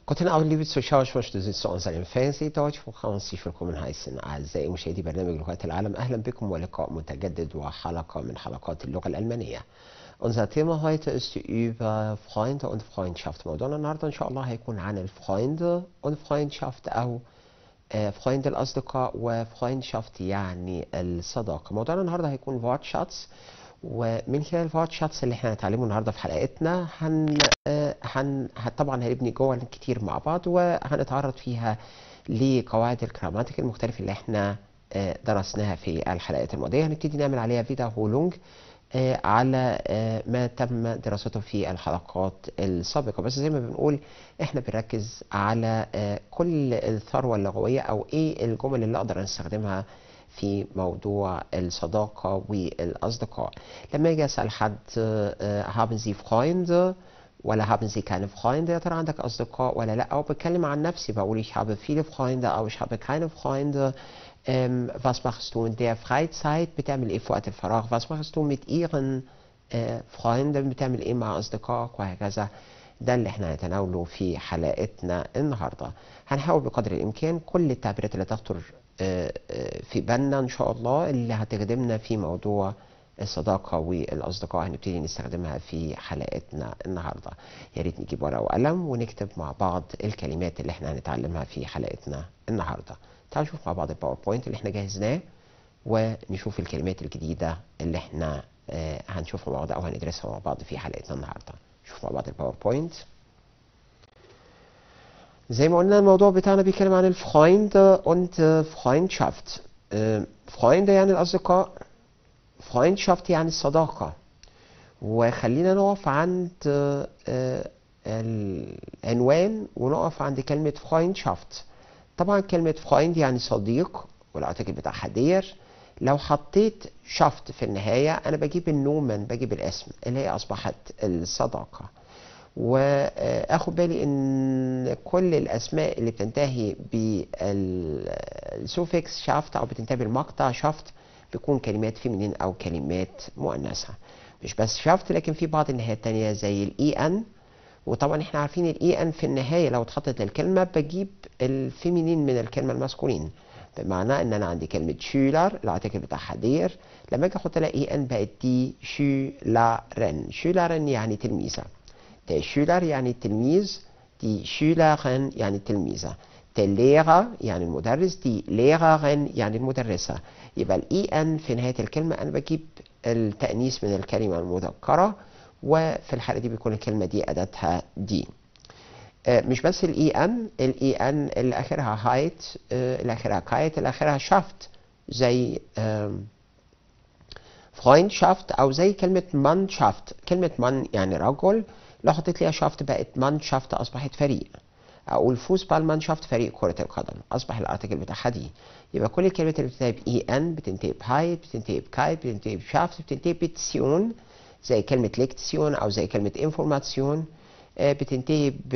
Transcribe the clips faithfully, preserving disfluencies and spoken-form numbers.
Guten Abend, liebe Zuschauer, ich möchte Sie zu unserem Fernsehdeutsch-Programm herzlich willkommen heißen. أعزائي مشاهدي برنامج لغات العالم، أهلا بكم ولقاء متجدد وحلقة من حلقات اللغة الألمانية. Unser Thema heute ist über Freunde und Freundschaft. موضوعنا النهارده إن شاء الله هيكون عن الفreunde und Freundschaft أو فريند الأصدقاء وفreundschaft يعني الصداقة. موضوعنا النهارده هيكون Wortschatz، ومن خلال الفورتشاتس اللي احنا هنتعلمه النهارده في حلقتنا هن هن طبعا هنبني جمل كتير مع بعض، وهنتعرض فيها لقواعد الجراماتيك المختلفة اللي احنا درسناها في الحلقات الماضية. هنبتدي نعمل عليها فيدا هولونج على ما تم دراسته في الحلقات السابقة، بس زي ما بنقول احنا بنركز على كل الثروة اللغوية او ايه الجمل اللي اقدر استخدمها في موضوع الصداقة والأصدقاء. لما يجي أسأل حد haben Sie Freunde ولا haben Sie keine Freunde، يا ترى عندك أصدقاء ولا لأ، أو بتكلم عن نفسي بقول ich habe viele Freunde أو ich habe keine Freunde. ähm, was machst du in der Freizeit، بتعمل إيه في وقت الفراغ، was machst du mit ihren äh, Freunden، بتعمل إيه مع أصدقائك، وهكذا. ده اللي احنا هنتناوله في حلقتنا النهارده. هنحاول بقدر الامكان كل التعبيرات اللي تخطر في بالنا ان شاء الله اللي هتخدمنا في موضوع الصداقه والاصدقاء هنبتدي نستخدمها في حلقتنا النهارده. يا ريت نجيب ورقه وقلم ونكتب مع بعض الكلمات اللي احنا هنتعلمها في حلقتنا النهارده. تعالوا نشوف مع بعض الباوربوينت اللي احنا جهزناه ونشوف الكلمات الجديده اللي احنا هنشوفها مع بعض او هندرسها مع بعض في حلقتنا النهارده. شوف مع بعض الباوربوينت. زي ما قلنا الموضوع بتاعنا بيتكلم عن الفreunde und Freundschaft. Freunde يعني الأصدقاء، Freundschaft يعني الصداقة. وخلينا نقف عند العنوان ونقف عند كلمة Freundschaft. طبعا كلمة Freund يعني صديق والارتكل بتاعها دير. لو حطيت شافت في النهاية أنا بجيب النومن، بجيب الاسم اللي هي أصبحت الصداقة. واخد بالي ان كل الاسماء اللي بتنتهي بالسوفكس شافت او بتنتهي بالمقطع شافت بيكون كلمات فيمينين او كلمات مؤنثه. مش بس شافت لكن في بعض النهايات التانية زي الاي ان، وطبعا احنا عارفين الاي ان في النهايه لو اتحطت للكلمه بجيب الفيمينين من الكلمه الماسكولين، بمعنى ان انا عندي كلمه شولر الارتكل بتاعها دير، لما اجي احط لها اي ان بقت دي شولارن. شولارن يعني تلميذه. Der Schüler يعني التلميذ، die Schülerin يعني التلميذة، der Lehrer يعني المدرس، die Lehrerin يعني المدرسة. يبقى الاي ان في نهاية الكلمة أنا بجيب التأنيث من الكلمة المذكرة، وفي الحالة دي بيكون الكلمة دي أداتها دي. آه مش بس الاي ان، الاي ان اللي آخرها هايت، آه اللي آخرها كايت، اللي آخرها شافت، زي آه Freundschaft أو زي كلمة Mannschaft. كلمة من يعني رجل، لو حطيت ليها شافت بقت مانشافت أصبحت فريق. أقول فوسبال مانشافت فريق كرة القدم، أصبح الارتكل بتاعها دي. يبقى كل الكلمات اللي بتنتهي بإي إن بتنتهي بهايت، بتنتهي بكايت، بتنتهي بشافت، بتنتهي بتسيون زي كلمة ليكتسيون أو زي كلمة انفورماسيون، بتنتهي ب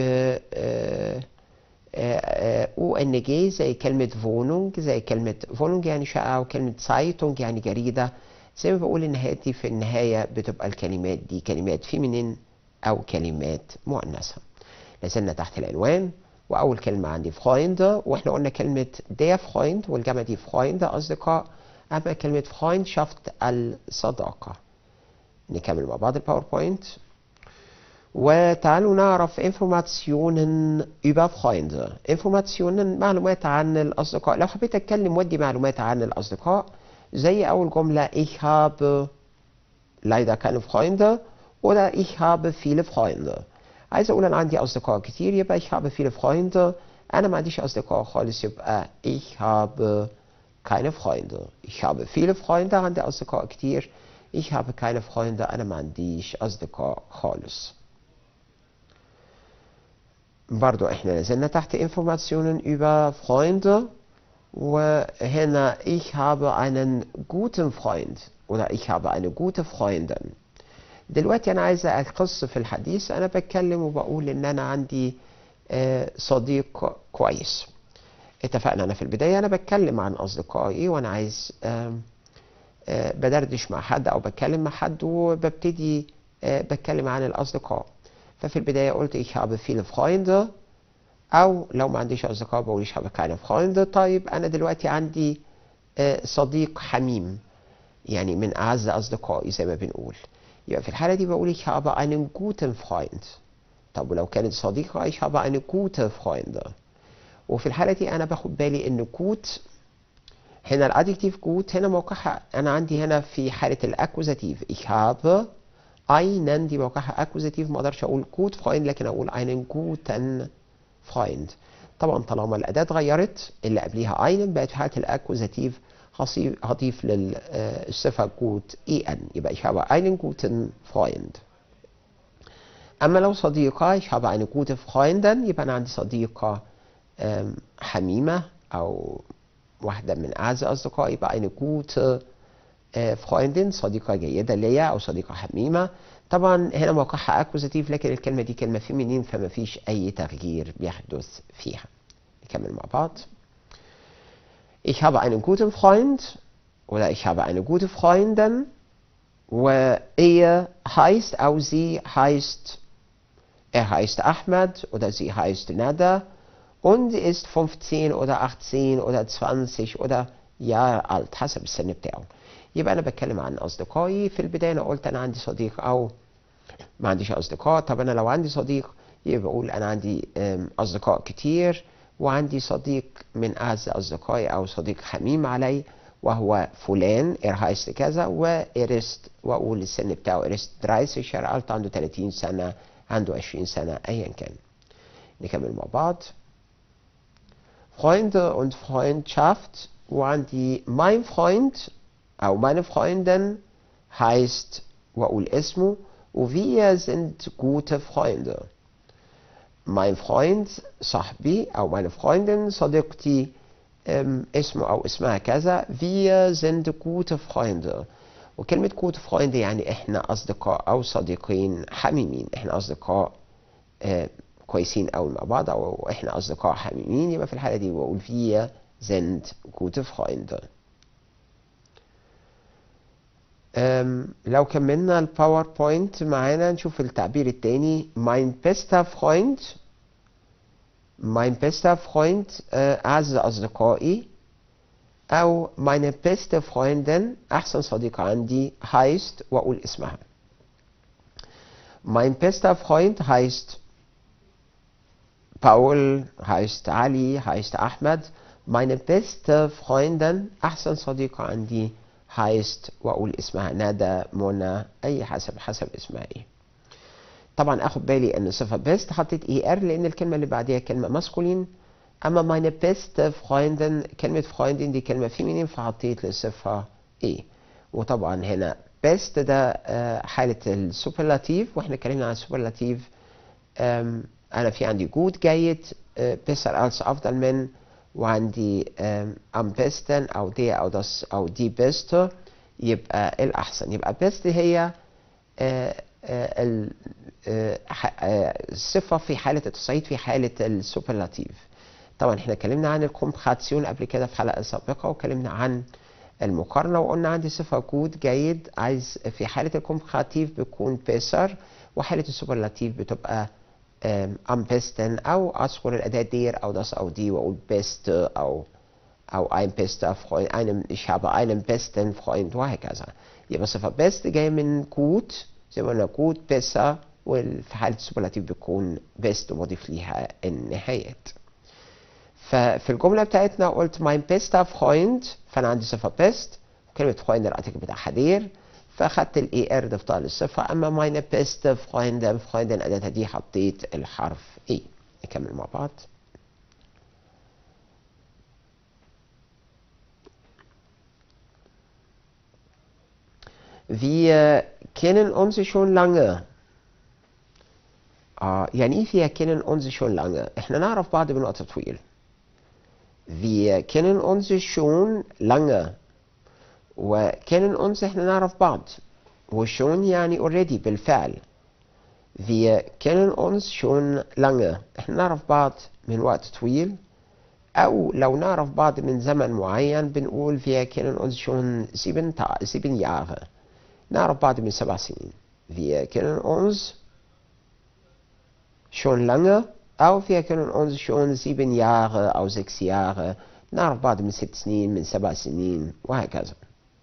او ان جي زي كلمة فونونج، زي كلمة فونونج يعني شقة، أو كلمة سايتونج يعني جريدة. زي ما بقول النهايات دي في النهاية بتبقى الكلمات دي كلمات فيمينين أو كلمات مؤنثة. لازلنا تحت العنوان، وأول كلمة عندي Freunde، وإحنا قلنا كلمة der Freund والجمع دي Freunde أصدقاء، أما كلمة Freundschaft الصداقة. نكمل مع بعض الباوربوينت وتعالوا نعرف Informationen über Freunde. Informationen معلومات عن الأصدقاء. لو حبيت أتكلم ودي معلومات عن الأصدقاء زي أول جملة ich habe leider keine Freunde oder ich habe viele Freunde. عايز اقول انا عندي اصدقاء كتير يبقى ich habe viele Freunde. انا ما عنديش اصدقاء خالص يبقى ich habe keine Freunde. ich habe viele Freunde، عندي اصدقاء كتير. ich habe keine Freunde، انا ما عنديش اصدقاء خالص. برضو احنا لازلنا تحت Informationen über Freunde، وهنا ich habe einen guten Freund oder ich habe eine gute Freundin. دلوقتي انا عايز اقص في الحديث، انا بتكلم وبقول ان انا عندي صديق كويس. اتفقنا انا في البداية انا بتكلم عن اصدقائي وانا عايز بدردش مع حد او بتكلم مع حد وببتدي بتكلم عن الاصدقاء. ففي البداية قلت ich habe viele Freunde أو لو ما عنديش أصدقاء بقول ich habe keine Freunde. طيب أنا دلوقتي عندي آه، صديق حميم، يعني من أعز أصدقائي زي ما بنقول، يبقى في الحالة دي بقول ich habe einen guten Freund. طب ولو كانت صديقة ich habe eine gute Freunde. وفي الحالة دي أنا باخد بالي إن gut هنا الادجكتيف gut هنا موقعها أنا عندي هنا في حالة الأكوزاتيف ich habe einen دي موقعها أكوزاتيف، ما أقدرش أقول gut Freund لكن أقول einen guten Freund. طبعا طالما الأداة اتغيرت اللي قبليها einen بقت في حالة الأكوزاتيف هضيف للصفة gut en يبقى ich habe einen guten Freund. أما لو صديقة ich habe eine gute Freundin يبقى أنا عندي صديقة حميمة أو واحدة من أعز أصدقائي، يبقى eine gute Freundin صديقة جيدة ليا أو صديقة حميمة. طبعا هنا موقعها أكوزاتيف لكن الكلمة دي كلمة فيمينين فما فيش أي تغيير بيحدث فيها. نكمل مع بعض. Ich habe einen guten Freund oder ich habe eine gute Freundin وهي heißt أو sie heißt er heißt Ahmed oder sie heißt Nada und ist fünfzehn oder achtzehn oder zwanzig oder Jahre alt حسب السن بتاعه. يبقى أنا بتكلم عن أصدقائي. في البداية أنا قلت أنا عندي صديق أو ما عنديش أصدقاء. طب أنا لو عندي صديق يبقى بقول أنا عندي أصدقاء كتير وعندي صديق من أعز أصدقائي أو صديق حميم علي وهو فلان er heißt كذا و er ist وأقول السن بتاعه er ist dreißig Jahre alt عنده ثلاثين سنة عنده عشرين سنة أيا كان. نكمل مع بعض. Freunde und Freundschaft وعندي mein Freund أو meine Freundin heißt وأقول اسمه وwir sind gute Freunde. mein Freund صاحبي أو meine Freundin صديقتي اسمه أو اسمها كذا wir sind gute Freunde. وكلمة gute Freunde يعني إحنا أصدقاء أو صديقين حميمين، إحنا أصدقاء اه كويسين أوي مع بعض أو إحنا أصدقاء حميمين. يبقى في الحالة دي بقول wir sind gute Freunde. لو كملنا الباوربوينت معانا نشوف التعبير التاني mein bester Freund. mein bester Freund أعز أصدقائي أو meine beste Freundin أحسن صديقة عندي heißt وأقول اسمها. mein bester Freund heißt Paul heißt علي heißt أحمد. meine beste Freundin أحسن صديقة عندي heißt وأقول اسمها ندى منى أي حسب حسب اسمها إيه. طبعا أخد بالي أن صفة best حطيت إي آر لأن الكلمة اللي بعديها كلمة ماسكولين. أما meine beste Freundin كلمة Freundin دي كلمة فيمينين فحطيت للصفة إيه. وطبعا هنا best ده حالة السوبرلاتيف وإحنا اتكلمنا عن السوبرلاتيف. أنا في عندي good جيد besser als أفضل من وعندي am besten أو دي أو das أو دي beste يبقى الأحسن. يبقى best هي الصفة في حالة التصعيد في حالة السوبرلاتيف. طبعا احنا اتكلمنا عن الكومباراتيون قبل كده في حلقة سابقة واتكلمنا عن المقارنة وقلنا عندي صفة جود جيد عايز في حالة الكومباراتيف بيكون بيسر وحالة السوبرلاتيف بتبقى am besten أو أذكر الأداة دير أو das أو دي وأقول best أو أو ein bester Freund einem ich habe einen besten Freund وهكذا. يبقى صفة best جاية من gut زي ما قلنا good besser وفي حالة السوبرلاتيف بيكون best ومضيف ليها النهايات. ففي الجملة بتاعتنا قلت mein bester Freund فأنا عندي صفة best وكلمة Freund الارتكل بتاعها دير فأخدت الاي ار ضفتها للصفة. أما meine beste Freundin Freundin أداتها دي حطيت الحرف اي. نكمل مع بعض. Wir kennen uns schon lange. آه يعني ايه wir kennen uns schon lange؟ احنا نعرف بعض من وقت طويل. Wir kennen uns schon lange. وkennen uns احنا نعرف بعض. وشون يعني already بالفعل. Wir kennen uns schon lange. احنا نعرف بعض من وقت طويل. أو لو نعرف بعض من زمن معين بنقول wir kennen uns schon sieben, sieben Jahre. نعرف بعض من سبع سنين. Wir kennen uns schon lange أو wir können uns schon sieben Jahre أو sechs Jahre نعرف بعض من ست سنين من سبع سنين وهكذا.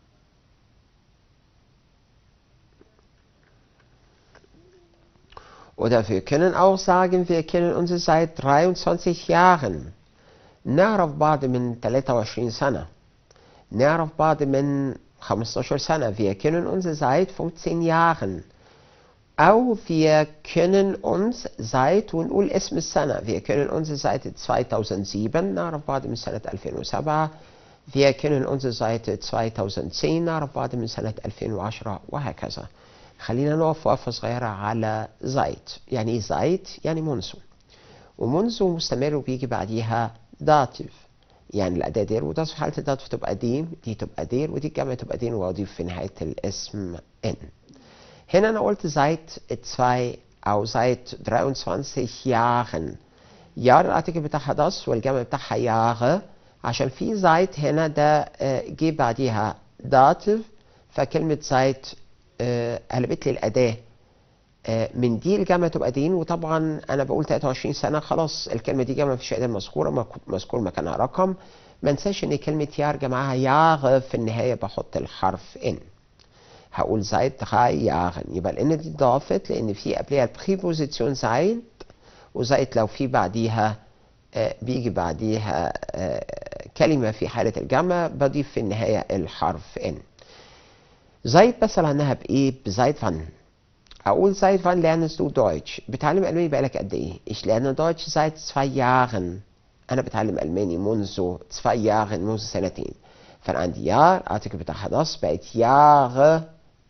Oder wir können auch sagen, wir kennen uns seit dreiundzwanzig Jahren. نعرف بعض من ثلاثة وعشرين سنة. نعرف بعض من خمستاشر سنة. Wir kennen uns seit fünfzehn Jahren. أو wir können uns seit ونقول اسم السنة. Wir können uns seit zweitausendsieben نعرف بعض من سنة ألفين وسبعة. Wir kennen uns seit zweitausendzehn نعرف بعض من سنة ألفين وعشرة وهكذا. خلينا نقف وقفة صغيرة على seit. يعني ايه seit؟ يعني منذ. ومنذ مستمر وبيجي بعديها داتيف. يعني الأداة دير، وده في حالة الداتيف تبقى ديم، دي تبقى دير، ودي الجمع تبقى دين، وأضيف في نهاية الاسم إن. هنا أنا قلت seit zwei أو seit dreiundzwanzig Jahren. Jahr الارتكل بتاعها das والجمع بتاعها Jahre. عشان في seit هنا ده جه بعديها داتيف، فكلمة seit قلبت لي الأداة من دي الجمع تبقى دين. وطبعا أنا بقول ثلاثة وعشرين سنة، خلاص الكلمة دي جمع مفيش أداة مذكورة، مذكور مكانها رقم. ما انساش إن كلمة يار جمعها ياغ، في النهاية بحط الحرف إن. هقول seit drei Jahren، يبقى الإن دي ضافت لأن في قبلها البريبوزيسيون seit، وseit لو في بعديها آه بيجي بعديها آه كلمة في حالة الجمع بضيف في النهاية الحرف إن. seit بسأل عنها بإيه؟ بseit wann. أقول seit wann lernst du Deutsch؟ بتعلم ألماني بقالك قد إيه؟ Ich lerne Deutsch seit zwei Jahren. أنا بتعلم ألماني منذ zwei Jahren، منذ سنتين. فأنا عندي يار الارتكل بتاعها das بقت Jahre،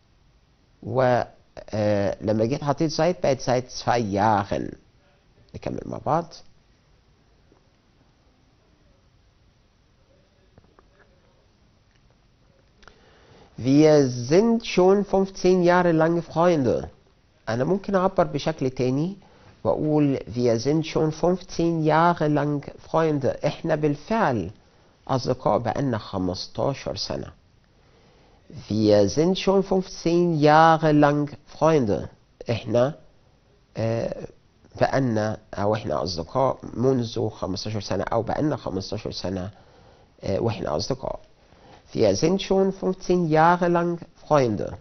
ولما جيت حطيت seit بقت seit zwei Jahren. نكمل مع بعض. Wir sind schon fünfzehn Jahre lang Freunde. أنا ممكن أعبر بشكل تاني وأقول wir sind schon fünfzehn Jahre lang Freunde. إحنا بالفعل أصدقاء بقالنا خمستاشر سنة. Wir sind schon fünfzehn Jahre lang Freunde. إحنا آه بقالنا أو إحنا أصدقاء منذ خمستاشر سنة، أو بقالنا خمستاشر سنة آه وإحنا أصدقاء. Wir sind schon fünfzehn Jahre lang Freunde.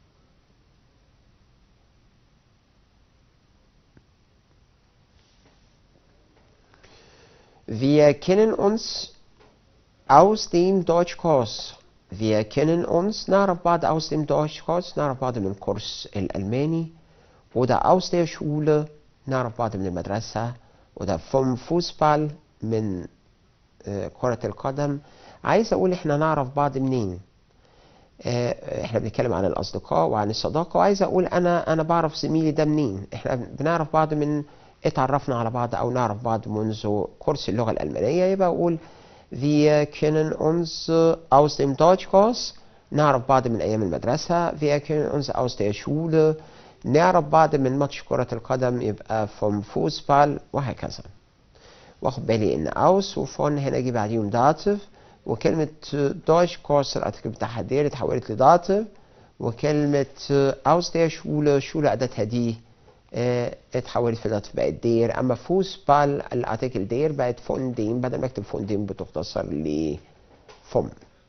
Wir kennen uns aus dem Deutschkurs. Wir kennen uns نعرف بعض aus dem Deutschkurs، نعرف بعض من الكورس الألماني. oder aus der Schule نعرف بعض من المدرسة. oder vom Fußball من آه كرة القدم. عايز اقول احنا نعرف بعض منين. اه احنا بنتكلم عن الاصدقاء وعن الصداقه، وعايز اقول انا انا بعرف زميلي ده منين. احنا بنعرف بعض من اتعرفنا على بعض او نعرف بعض منذ كورس اللغه الالمانيه. يبقى اقول wir kennen uns aus dem Deutschkurs، نعرف بعض من ايام المدرسه. wir kennen uns aus der Schule، نعرف بعض من ماتش كره القدم، يبقى vom Fußball وهكذا. واخد بالي ان aus وفون هنا اجي بعديهم داتيف، وكلمة دويتش كورس الارتكل بتاعها دير اتحولت لداتيف، وكلمة aus der Schule شولة أداتها دي اه اتحولت في داتيف بقت دير. أما فوسبال الارتكل دير بقت فون ديم، بدل ما اكتب فون ديم بتختصر لفون.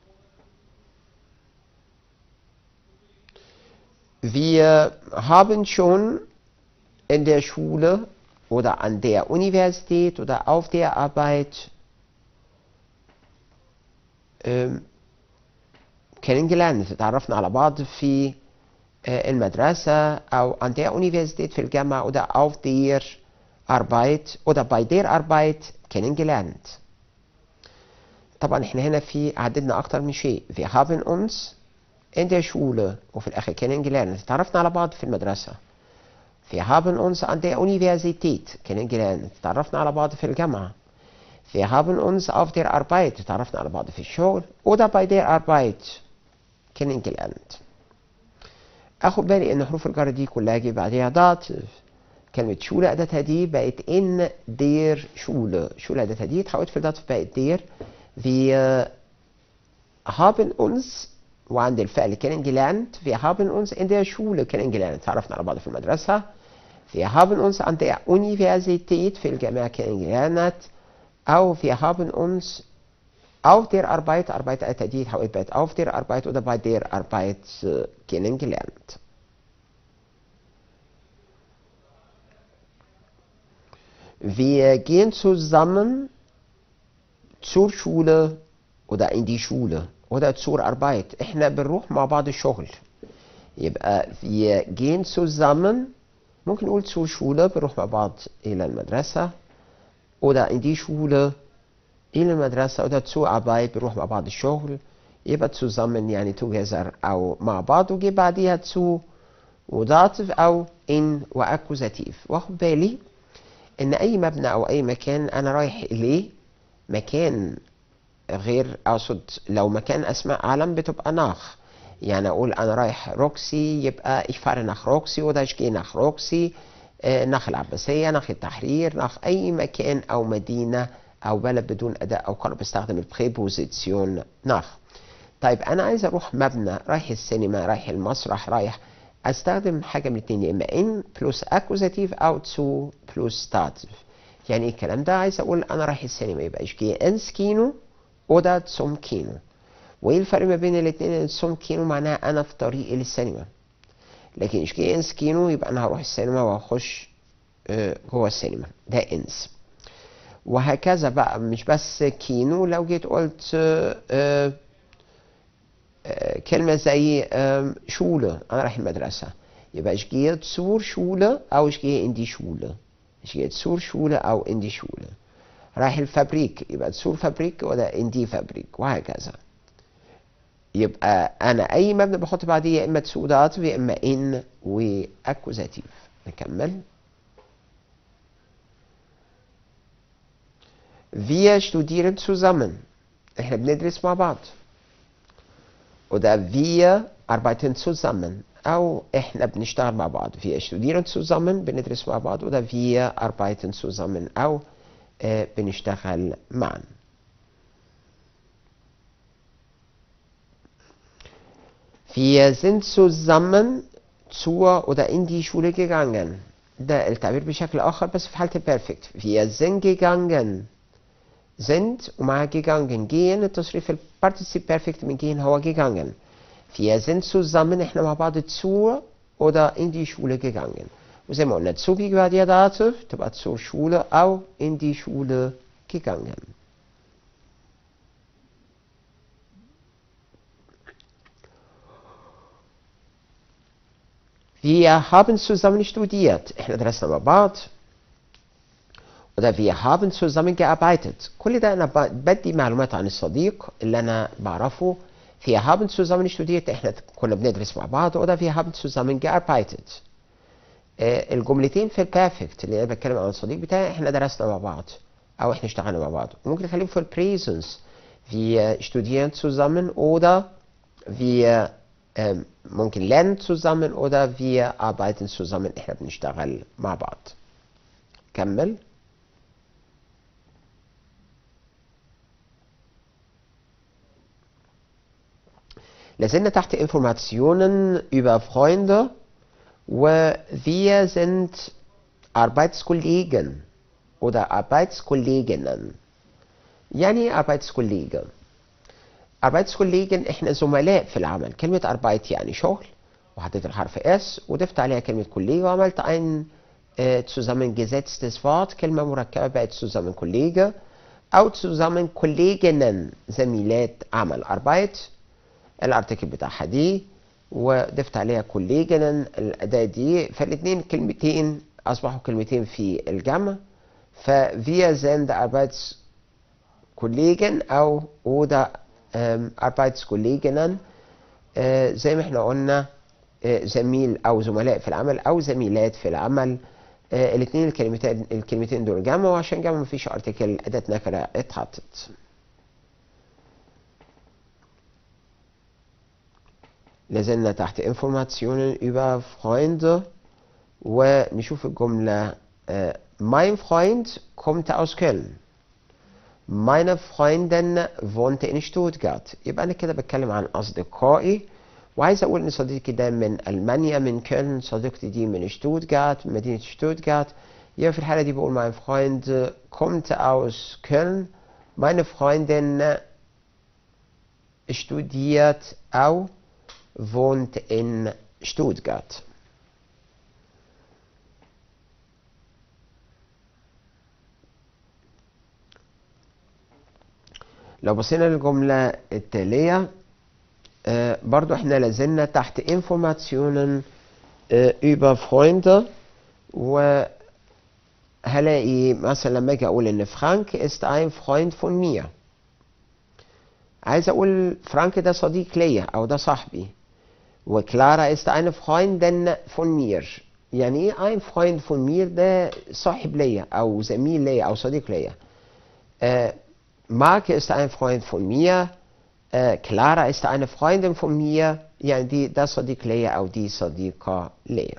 Wir haben schon in der Schule oder an der Universität oder auf der Arbeit kennengelernt. تعرفنا على بعض في المدرسة أو an der Universität في الجامعة oder auf der Arbeit oder bei der Arbeit kennengelernt. طبعا احنا هنا في عددنا أكتر من شيء. Wir haben uns in der Schule وفي الآخر kennengelernt. تعرفنا على بعض في المدرسة. Wir haben uns an der Universität kennengelernt. تعرفنا على بعض في الجامعة. Wir haben uns auf der Arbeit تعرفنا على بعض في الشغل oder bei der Arbeit kennengelernt. اخد بالي ان حروف الجر دي كلها جه بعديها داتيف. كلمة شولة أداتها دي بقت in der Schule. شولة أداتها دي اتحولت في الداتيف بقت der. Wir haben uns وعند الفعل kennengelernt. Wir haben uns in der Schule kennengelernt. تعرفنا على بعض في المدرسة. Wir haben uns an der Universität في الجامعة kennengelernt. أو wir haben uns auf der Arbeit, Arbeit التأديت حوالي auf der Arbeit oder bei der Arbeit äh, kennengelernt. Wir gehen zusammen zur Schule oder in die Schule oder zur Arbeit. احنا بنروح مع بعض الشغل. يبقى wir gehen zusammen، ممكن نقول zur Schule بنروح مع بعض إلى المدرسة، oder in die Schule إلى المدرسة، oder zur Arbeit بنروح مع بعض الشغل. يبقى zusammen يعني together أو مع بعض، وجي بعديها zu وضعطف أو in وأكوزاتيف. واخد بالي إن أي مبنى أو أي مكان أنا رايح إليه، مكان غير، أقصد لو مكان أسماء علم بتبقى ناخ. يعني أقول أنا رايح روكسي، يبقى ich fahre nach روكسي، oder ich gehe nach روكسي، nach العباسية، nach التحرير، nach أي مكان أو مدينة أو بلد بدون أداء أو قرب بستخدم البريبوزيسيون nach. طيب أنا عايز أروح مبنى، رايح السينما، رايح المسرح، رايح، أستخدم حاجة من الاتنين، يا إما in بلس أكوزاتيف أو zu بلس داتيف. يعني إيه الكلام ده؟ عايز أقول أنا رايح السينما، يبقى ich gehe ins Kino oder zum Kino. وإيه الفرق ما بين الاتنين؟ zum Kino معناها أنا في طريقي للسينما، لكن ich gehe ins Kino يبقى أنا هروح السينما وهخش جوه السينما، ده إنس. وهكذا بقى، مش بس كينو، لو جيت قلت آه آه آه كلمة زي آه شولة، أنا رايح المدرسة، يبقى ich gehe zur Schule أو ich gehe in die Schule. ich gehe zur Schule أو in die Schule. رايح الفابريك، يبقى zur Fabrik ولا in die Fabrik، وهكذا. يبقى أنا أي مبنى بحط بعديه يا إما zu داتيف يا إما in وأكوزاتيف. نكمل. Wir studieren zusammen. احنا بندرس مع بعض. oder wir arbeiten zusammen. أو احنا بنشتغل مع بعض. Wir studieren zusammen بندرس مع بعض. oder wir arbeiten zusammen أو اه بنشتغل معا. Wir sind zusammen zur oder in die Schule gegangen. ده التعبير بشكل آخر بس في حالة البرفكت. Wir sind gegangen. sind ومع gegangen. gehen التصريف البارتيسيب بيرفكت من gehen هو gegangen. wir sind zusammen احنا مع بعض zur oder in die Schule gegangen. وزي ما قلنا zu بيجي بعديها داتيف تبقى zur Schule أو in die Schule gegangen. wir haben zusammen studiert. احنا درسنا مع بعض. oder wir haben zusammen gearbeitet. كل ده أنا بدي معلومات عن الصديق اللي أنا بعرفه. wir haben zusammen studiert احنا كنا بندرس مع بعض. oder wir haben zusammen gearbeitet. آه الجملتين في البيرفكت اللي أنا بتكلم عن الصديق بتاعي، احنا درسنا مع بعض أو احنا اشتغلنا مع بعض. ممكن نخليهم في البريزنس. wir studieren zusammen oder wir ähm, ممكن lernen zusammen oder wir arbeiten zusammen. احنا بنشتغل مع بعض. كمل. لازلنا تحت Informationen über Freunde وwir sind Arbeitskollegen oder Arbeitskolleginnen. يعني Arbeitskollege. Arbeitskollegen احنا زملاء في العمل. كلمة Arbeit يعني شغل، وحطيت الحرف S وضفت عليها كلمة كوليجة وعملت ein äh, zusammengesetztes Wort، كلمة مركبة بقت zusammen Kollege أو zusammen Kolleginnen، زميلات عمل. Arbeit الارتكل بتاعها دي وضفت عليها كوليجن الأداة دي، فالاثنين كلمتين أصبحوا كلمتين في الجمع. فvia sind Arbeitskollegen أو oder Arbeitskolleginnen. زي ما احنا قلنا زميل أو زملاء في العمل أو زميلات في العمل. الاثنين الكلمتين الكلمتين دول جمع، وعشان جمع مفيش ارتكل أداة نكرة اتحطت. لازلنا تحت Informationen über Freunde ونشوف الجملة. mein Freund kommt aus Köln. meine Freundin wohnte in Stuttgart. يبقى أنا كده بتكلم عن أصدقائي وعايز اقول ان صديقي ده من المانيا من كöln، صديقتي دي من شتوتجارت من مدينة شتوتجارت. يبقى في الحالة دي بقول mein Freund kommt aus Köln. Meine Freundin studiert أو wohnt in Stuttgart. لو بصينا للجملة التالية آه برضو احنا لازلنا تحت Informationen آه über Freunde، وهلاقي مثلا لما اجي اقول ان فرانك ist ein Freund von mir، عايز اقول فرانك ده صديق ليا او ده صاحبي، وكلارا ist eine Freundin von mir. يعني ايه ein Freund von mir؟ ده صاحب ليا او زميل ليا او صديق ليا. آه Mark ist ein Freund von mir. آه Clara ist eine Freundin von mir. يعني دي ده صديق ليا او دي صديقة ليا.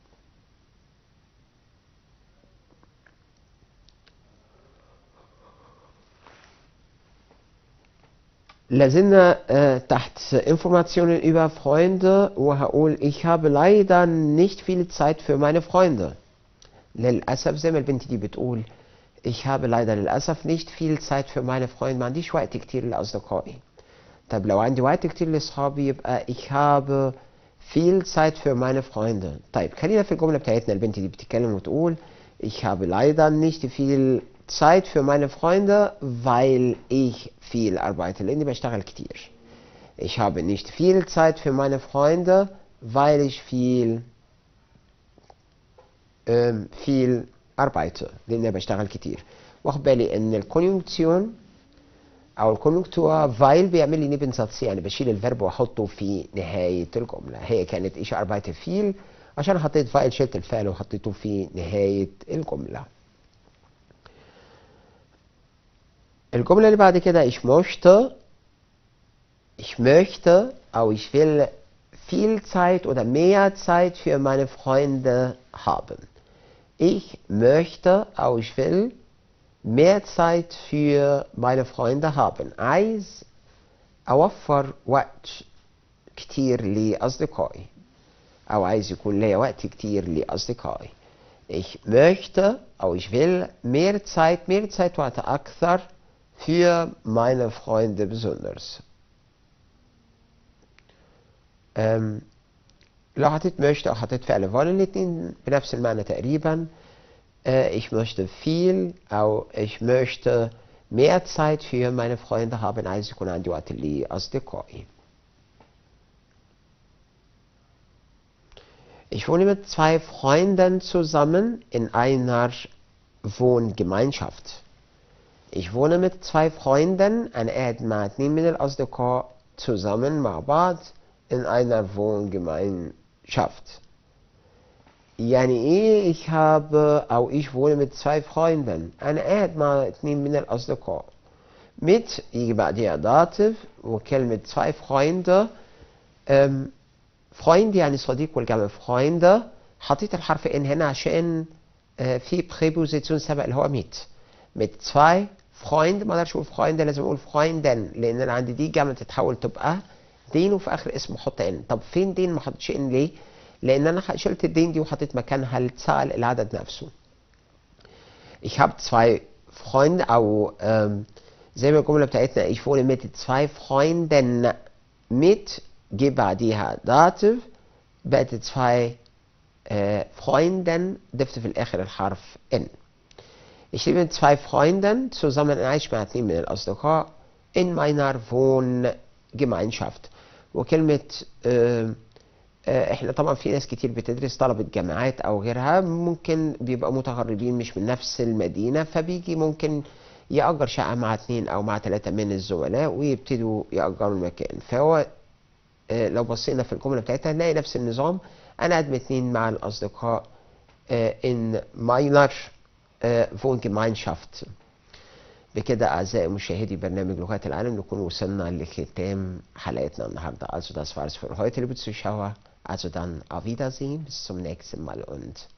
لازلنا äh, تحت Informationen über Freunde، وهقول ich habe leider nicht viel Zeit für meine Freunde. للأسف زي ما البنت دي بتقول ich habe leider للأسف nicht viel Zeit für meine Freunde، ما عنديش وقت كتير لأصدقائي. طب لو عندي وقت كتير لأصحابي يبقى ich habe viel Zeit für meine Freunde. طيب خلينا في الجملة بتاعتنا، البنت دي بتتكلم وتقول ich habe leider nicht viel Zeit für meine Freunde weil ich viel arbeite، لأني بشتغل كتير. Ich habe nicht viel Zeit für meine Freunde weil ich viel ähm, viel arbeite، لأني بشتغل كتير. واخد بالي إن الكونيونكسيون أو الكونيونكتور weil بيعمل لي نيبنساتس، يعني بشيل الفيرب وأحطه في نهاية الجملة. هي كانت ich arbeite viel، عشان حطيت فايل شلت الفعل وحطيته في نهاية الجملة. الجملة اللي بعد كده ich möchte ich möchte أو ich will viel Zeit oder mehr Zeit für meine Freunde haben. Ich möchte أو ich will mehr Zeit für meine Freunde haben. عايز أوفر وقت كتير لأصدقائي، أو عايز يكون لي وقت كتير لأصدقائي. Ich möchte أو ich will mehr Zeit mehr Zeit وقت أكثر für meine Freunde besonders. ähm, لو حطيت möchte أو حطيت فعل wollen الاتنين بنفس المعنى تقريبا. äh, ich möchte viel أو ich möchte mehr Zeit für meine Freunde haben، عايز يكون عندي وقت لأصدقائي. Ich wohne mit zwei Freunden zusammen in einer Wohngemeinschaft. Ich wohne mit zwei Freunden أنا قاعد مع اتنين من الأصدقاء zusammen مع بعض in einer Wohngemeinschaft. يعني ايه ich habe أو ich wohne mit zwei Freunden؟ أنا قاعد مع اتنين من الأصدقاء. mit يجي بعديها dative، وكلمة zwei Freunde ähm, Freund يعني صديق والجمع Freunde. حطيت الحرف ان هنا عشان آه في بريبوزيشن سبق اللي هو mit. mit zwei Freunde ما اقدرش اقول Freunde، لازم اقول Freundin، لان انا عندي دي جمع تتحول تبقى دين وفي اخر اسم احط ان. طب فين دين ما حطيتش ان ليه؟ لان انا شلت الدين دي وحطيت مكانها الزعل العدد نفسه. ich habe zwei Freunde او ähm, زي ما الجمله بتاعتنا ich wohne mit zwei Freunden mit جه بعديها dative بقت zwei äh, Freunden ضفت في الاخر الحرف n. ich lebe mit zwei Freunden zusammen، انا عايش مع اتنين من الاصدقاء in meiner Wohngemeinschaft. وكلمة آه آه احنا طبعا في ناس كتير بتدرس طلبة جامعات او غيرها، ممكن بيبقى متغربين مش من نفس المدينة، فبيجي ممكن يأجر شقة مع اتنين او مع تلاتة من الزملاء ويبتدوا يأجروا المكان. فهو آه لو بصينا في الجملة بتاعتها هنلاقي نفس النظام، انا قاعد اتنين مع الاصدقاء آه in meiner آه Wohngemeinschaft. بكده أعزائي مشاهدي برنامج لغات العالم نكون وصلنا لختام حلقتنا النهاردة. Also das war's für heute, liebe Zuschauer. Also dann auf Wiedersehen, bis zum nächsten Mal und